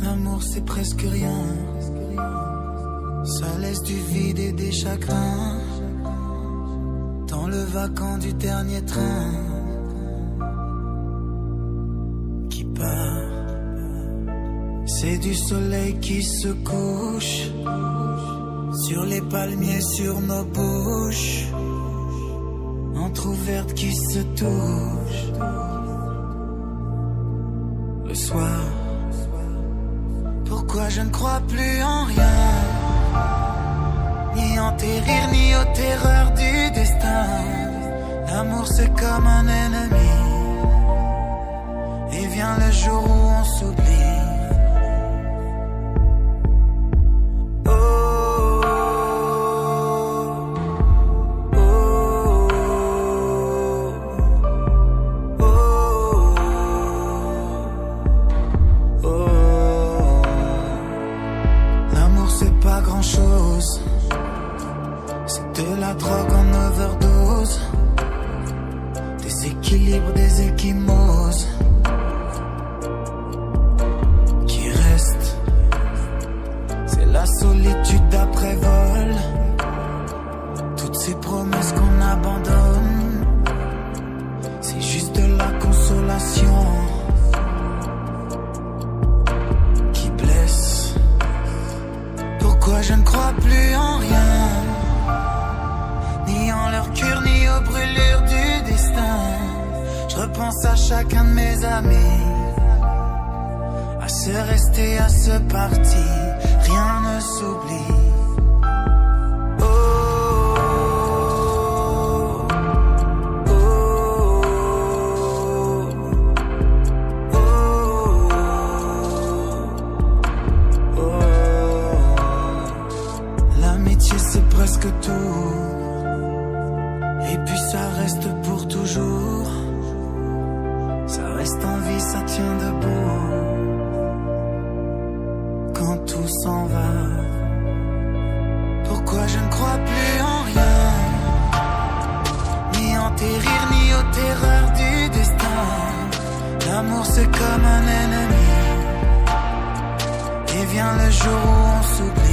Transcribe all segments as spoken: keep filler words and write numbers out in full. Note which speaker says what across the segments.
Speaker 1: L'amour c'est presque rien, ça laisse du vide et des chagrins dans le wagon du dernier train qui part. C'est du soleil qui se couche sur les palmiers, sur nos bouches entrouvertes qui se touchent. Le soir, pourquoi je ne crois plus en rien, ni en tes rires, ni aux terreurs du destin. L'amour c'est comme un ennemi, et vient le jour où on s'oublie. C'est de la drogue en overdose, des équilibres, des échymoses qui restent. C'est la solitude après vol, toutes ces promesses qu'on abandonne. C'est juste de la consolation qui blesse. Pourquoi je ne crois plus en rien, ni en leur cure, ni aux brûlures du destin. Je repense à chacun de mes amis, à se rester, à se partir. Rien ne s'oublie. C'est presque tout, et puis ça reste pour toujours. Ça reste en vie, ça tient debout. Quand tout s'en va, pourquoi je ne crois plus en rien, ni en tes rires, ni aux terreurs du destin. L'amour c'est comme un ennemi, et vient le jour où on s'oublie.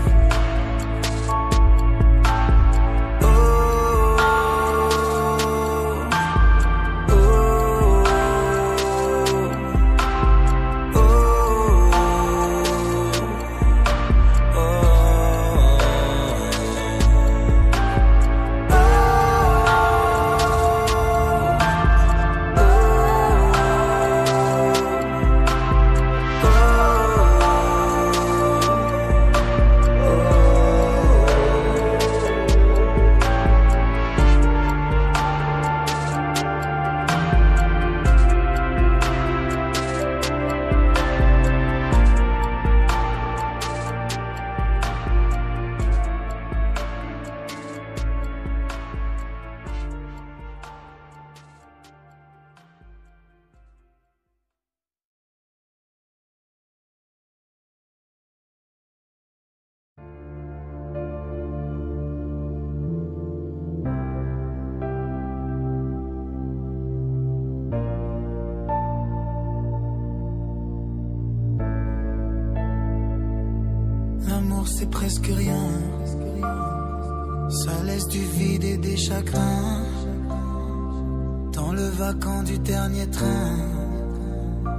Speaker 1: L'amour c'est presque rien, ça laisse du vide et des chagrins dans le wagon du dernier train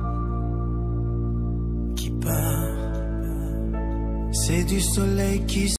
Speaker 1: qui part. C'est du soleil qui